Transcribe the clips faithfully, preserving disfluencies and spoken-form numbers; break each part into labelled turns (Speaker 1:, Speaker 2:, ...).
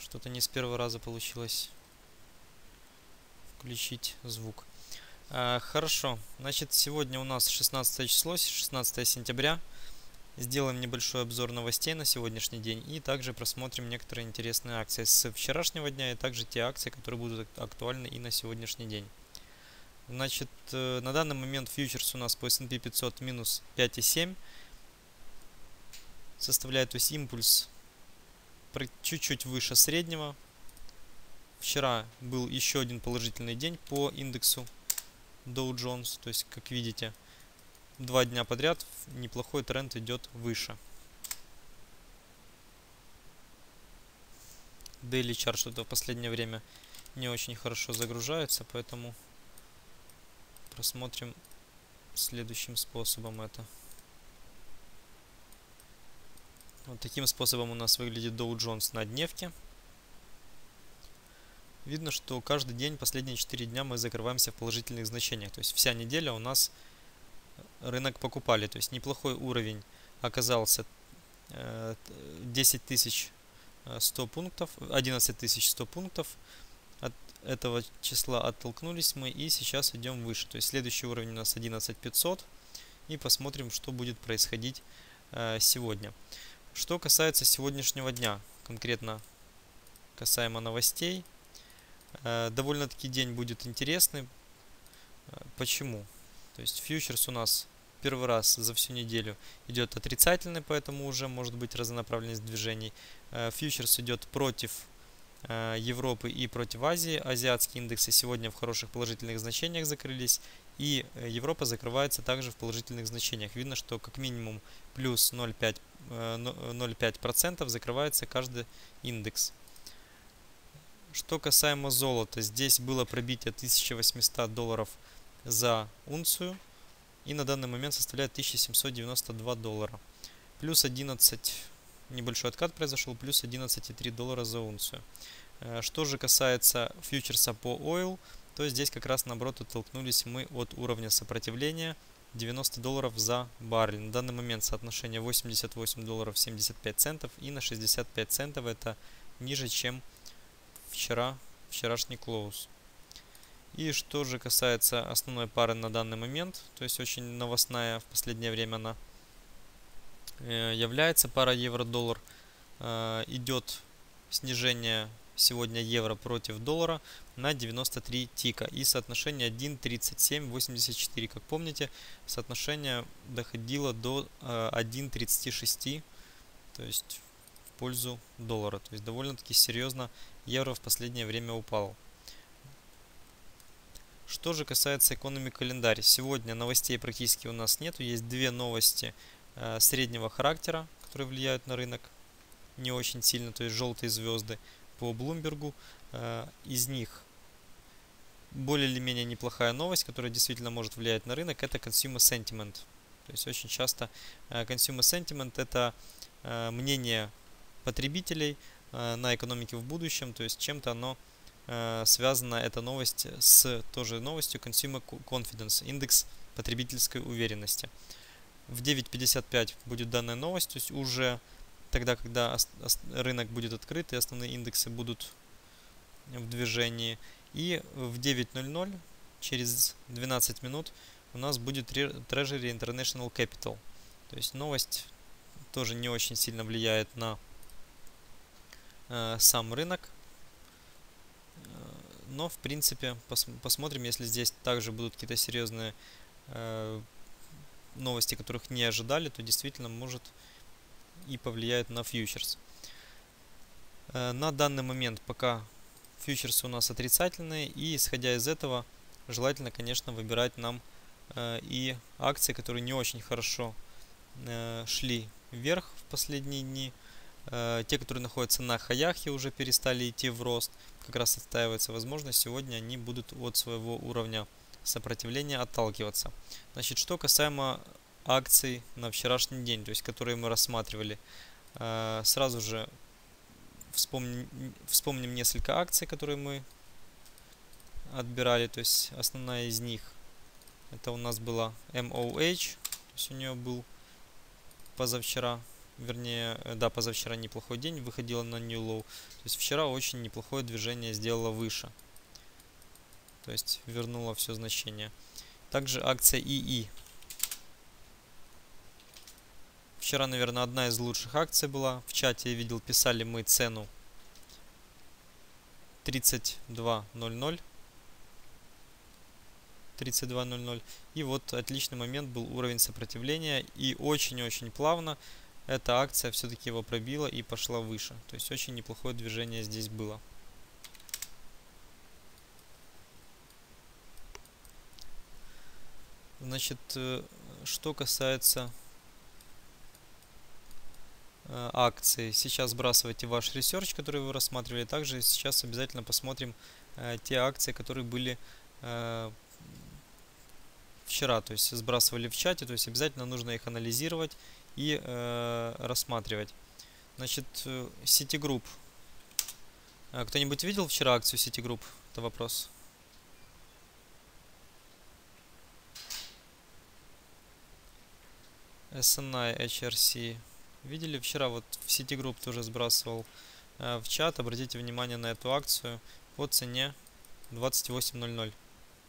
Speaker 1: Что-то не с первого раза получилось включить звук. А, хорошо, значит, сегодня у нас шестнадцатое число, шестнадцатое сентября. Сделаем небольшой обзор новостей на сегодняшний день и также просмотрим некоторые интересные акции с вчерашнего дня и также те акции, которые будут актуальны и на сегодняшний день. Значит, на данный момент фьючерс у нас по эс энд пи пятьсот минус пять и семь составляет, то есть импульс чуть-чуть выше среднего. Вчера был еще один положительный день по индексу Dow Jones, то есть, как видите, два дня подряд неплохой тренд идет выше. Daily chart что-то в последнее время не очень хорошо загружается, поэтому просмотрим следующим способом это. Вот таким способом у нас выглядит Dow Jones на дневке. Видно, что каждый день, последние четыре дня мы закрываемся в положительных значениях. То есть вся неделя у нас рынок покупали. То есть неплохой уровень оказался десять тысяч сто пунктов, одиннадцать тысяч сто пунктов. От этого числа оттолкнулись мы и сейчас идем выше. То есть следующий уровень у нас одиннадцать тысяч пятьсот. И посмотрим, что будет происходить сегодня. Что касается сегодняшнего дня, конкретно касаемо новостей, довольно-таки день будет интересный. Почему? То есть фьючерс у нас первый раз за всю неделю идет отрицательный, поэтому уже может быть разнонаправленность движений. Фьючерс идет против Европы и против Азии. Азиатские индексы сегодня в хороших положительных значениях закрылись. И Европа закрывается также в положительных значениях. Видно, что как минимум плюс ноль целых пять десятых процента закрывается каждый индекс. Что касаемо золота, здесь было пробитие тысяча восемьсот долларов за унцию. И на данный момент составляет тысяча семьсот девяносто два доллара. Плюс одиннадцать, небольшой откат произошел, плюс одиннадцать целых три доллара за унцию. Что же касается фьючерса по ойл, то здесь как раз наоборот оттолкнулись мы от уровня сопротивления девяносто долларов за баррель. На данный момент соотношение восемьдесят восемь долларов семьдесят пять центов и на шестьдесят пять центов это ниже, чем вчера, вчерашний клоуз. И что же касается основной пары на данный момент, то есть очень новостная в последнее время она является, пара евро-доллар. Идет снижение сегодня евро против доллара на девяносто три тика и соотношение один тридцать семь восемьдесят четыре. Как помните, соотношение доходило до один тридцать шесть, то есть в пользу доллара. То есть довольно-таки серьезно евро в последнее время упал. Что же касается экономики календаря, сегодня новостей практически у нас нету. Есть две новости э, среднего характера, которые влияют на рынок не очень сильно, то есть желтые звезды по Bloomberg. Э, из них более или менее неплохая новость, которая действительно может влиять на рынок, это Consumer Sentiment. То есть очень часто э, Consumer Sentiment это э, мнение потребителей э, на экономике в будущем, то есть чем-то оно связана эта новость с тоже новостью Consumer Confidence, индекс потребительской уверенности. В девять пятьдесят пять будет данная новость, то есть уже тогда, когда рынок будет открыт и основные индексы будут в движении. И в девять ноль ноль, через двенадцать минут, у нас будет Treasury International Capital. То есть новость тоже не очень сильно влияет на э, сам рынок. Но, в принципе, пос посмотрим, если здесь также будут какие-то серьезные э, новости, которых не ожидали, то действительно может и повлияет на фьючерс. Э, на данный момент пока фьючерсы у нас отрицательные, и исходя из этого, желательно, конечно, выбирать нам э, и акции, которые не очень хорошо э, шли вверх в последние дни. Те, которые находятся на хаях и уже перестали идти в рост, как раз отстаивается возможность, сегодня они будут от своего уровня сопротивления отталкиваться. Значит, что касаемо акций на вчерашний день, то есть которые мы рассматривали, сразу же вспомним, вспомним несколько акций, которые мы отбирали. То есть основная из них это у нас была эм о эйч, то есть у нее был позавчера вернее, да, позавчера неплохой день, выходила на new low. То есть вчера очень неплохое движение сделала выше. То есть вернула все значение. Также акция ИИ. Вчера, наверное, одна из лучших акций была. В чате я видел, писали мы цену тридцать два ноль ноль. тридцать два ноль ноль. И вот отличный момент был уровень сопротивления. И очень-очень плавно эта акция все-таки его пробила и пошла выше. То есть очень неплохое движение здесь было. Значит, что касается акции, сейчас сбрасывайте ваш ресерч, который вы рассматривали. Также сейчас обязательно посмотрим те акции, которые были вчера, то есть сбрасывали в чате, то есть обязательно нужно их анализировать и э, рассматривать. Значит, Citigroup. Кто-нибудь видел вчера акцию Citigroup? Это вопрос. эс эн ай, эйч ар си. Видели? Вчера вот в Citigroup тоже сбрасывал э, в чат. Обратите внимание на эту акцию по цене двадцать восемь ноль ноль.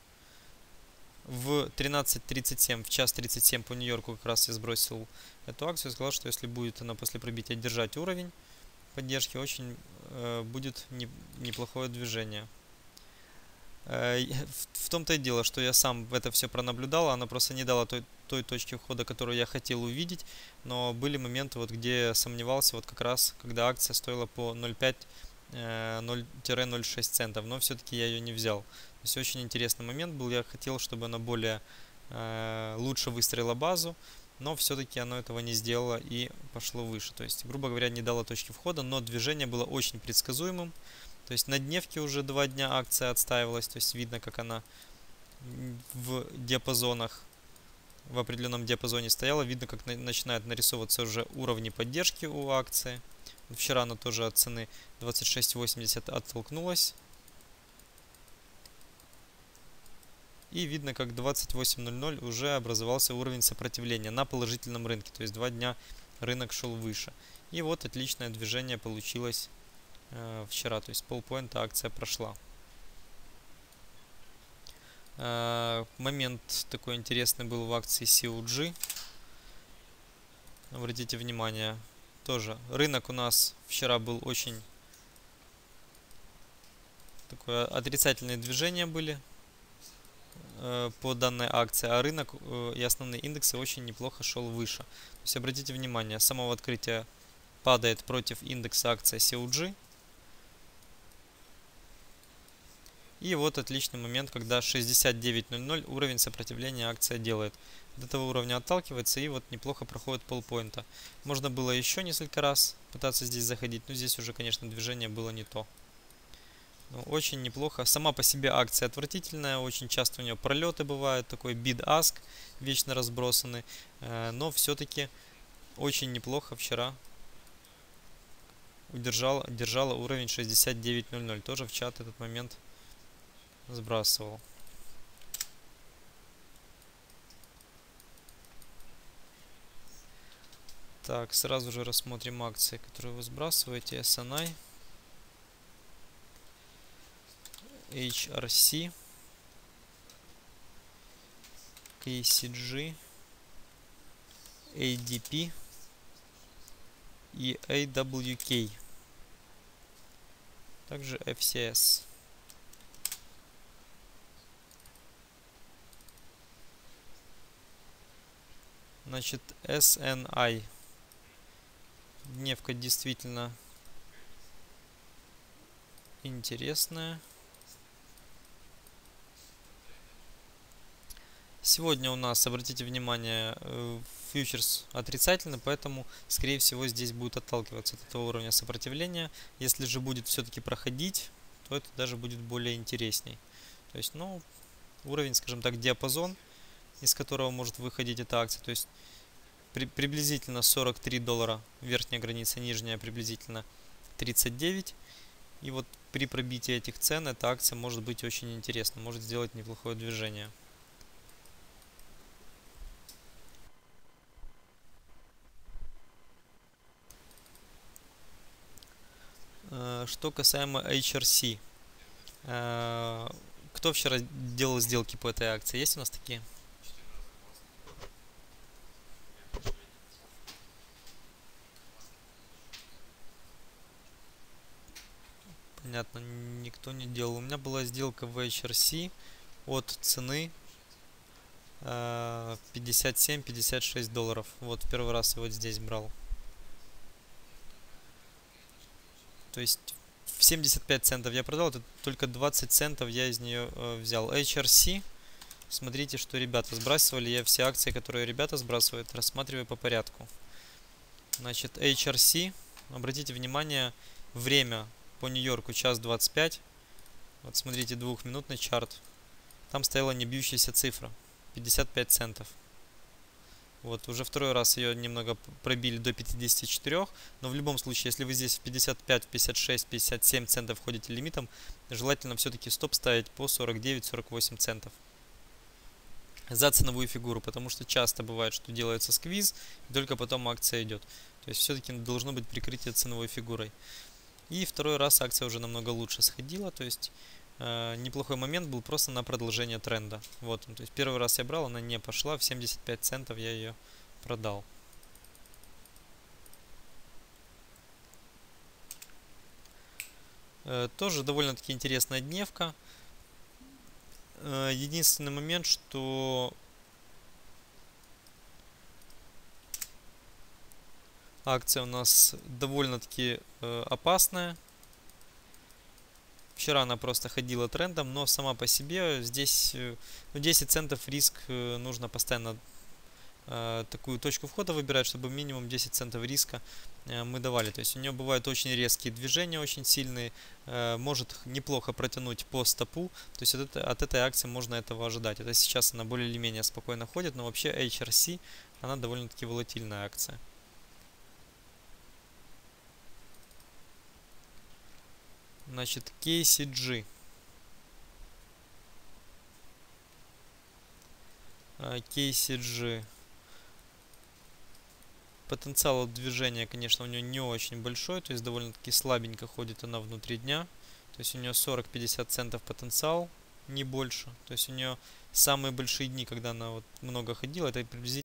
Speaker 1: В тринадцать тридцать семь, в час тридцать семь по Нью-Йорку как раз я сбросил эту акцию. Сказал, что если будет она после пробития держать уровень поддержки, очень э, будет не, неплохое движение. Э, в, в том-то и дело, что я сам это все пронаблюдал, она просто не дала той, той точки входа, которую я хотел увидеть, но были моменты, вот, где я сомневался, вот как раз, когда акция стоила по ноль целых пять ноль ноль шесть центов, но все-таки я ее не взял. То есть очень интересный момент был, я хотел, чтобы она более э, лучше выстроила базу, но все-таки оно этого не сделало и пошло выше. То есть, грубо говоря, не дало точки входа, но движение было очень предсказуемым. То есть на дневке уже два дня акция отстаивалась, то есть видно, как она в диапазонах, в определенном диапазоне стояла, видно, как на, начинает нарисовываться уже уровни поддержки у акции. Вчера она тоже от цены двадцать шесть восемьдесят оттолкнулась. И видно, как двадцать восемь ноль ноль уже образовался уровень сопротивления на положительном рынке. То есть два дня рынок шел выше. И вот отличное движение получилось э, вчера. То есть полпоинта акция прошла. Э, момент такой интересный был в акции си о джи. Обратите внимание. Тоже рынок у нас вчера был очень такое отрицательные движения были э, по данной акции, а рынок э, и основные индексы очень неплохо шел выше. То есть обратите внимание, с самого открытия падает против индекса акция си о джи. И вот отличный момент, когда шестьдесят девять ноль ноль уровень сопротивления акция делает. От этого уровня отталкивается и вот неплохо проходит полпоинта. Можно было еще несколько раз пытаться здесь заходить, но здесь уже, конечно, движение было не то. Но очень неплохо. Сама по себе акция отвратительная, очень часто у нее пролеты бывают, такой bid-ask, вечно разбросанный. Но все-таки очень неплохо вчера удержала, держала уровень шестьдесят девять ноль ноль. Тоже в чат этот момент сбрасывал. Так, сразу же рассмотрим акции, которые вы сбрасываете. эс эн ай, эйч ар си, кей си джи, эй ди пи и эй дабл ю кей. Также эф си эс. Значит, эс эн ай. Дневка действительно интересная. Сегодня у нас, обратите внимание, фьючерс отрицательный, поэтому, скорее всего, здесь будет отталкиваться от этого уровня сопротивления. Если же будет все-таки проходить, то это даже будет более интересней. То есть, ну, уровень, скажем так, диапазон, из которого может выходить эта акция. То есть при, приблизительно сорок три доллара верхняя граница, нижняя приблизительно тридцать девять. И вот при пробитии этих цен эта акция может быть очень интересна, может сделать неплохое движение. Что касаемо эйч ар си. Кто вчера делал сделки по этой акции? Есть у нас такие? Понятно, никто не делал. У меня была сделка в эйч ар си от цены пятьдесят семь — пятьдесят шесть долларов. Вот в первый раз я вот здесь брал. То есть в семьдесят пять центов я продал, это только двадцать центов я из нее э, взял. эйч ар си, смотрите, что ребята сбрасывали. Я все акции, которые ребята сбрасывают, рассматриваю по порядку. Значит, эйч ар си, обратите внимание, время по Нью-Йорку час двадцать пять. Вот смотрите, двухминутный чарт. Там стояла небьющаяся цифра, пятьдесят пять центов. Вот, уже второй раз ее немного пробили до пятидесяти четырёх, но в любом случае, если вы здесь в пятьдесят пять, пятьдесят шесть, пятьдесят семь центов входите лимитом, желательно все-таки стоп ставить по сорок девять — сорок восемь центов за ценовую фигуру, потому что часто бывает, что делается сквиз, и только потом акция идет. То есть все-таки должно быть прикрытие ценовой фигурой. И второй раз акция уже намного лучше сходила, то есть э, неплохой момент был просто на продолжение тренда. Вот он, то есть первый раз я брал, она не пошла, в семьдесят пять центов я ее продал. Э, тоже довольно-таки интересная дневка. Э, единственный момент, что акция у нас довольно-таки э, опасная. Вчера она просто ходила трендом, но сама по себе здесь ну, десять центов риск, э, нужно постоянно э, такую точку входа выбирать, чтобы минимум десять центов риска э, мы давали. То есть у нее бывают очень резкие движения, очень сильные, э, может неплохо протянуть по стопу. То есть от, это, от этой акции можно этого ожидать. Это сейчас она более или менее спокойно ходит, но вообще эйч ар си, она довольно-таки волатильная акция. Значит, кей си джи. кей си джи. Потенциал движения, конечно, у нее не очень большой, то есть довольно-таки слабенько ходит она внутри дня. То есть у нее сорок-пятьдесят центов потенциал, не больше. То есть у нее самые большие дни, когда она вот много ходила, это приблизительно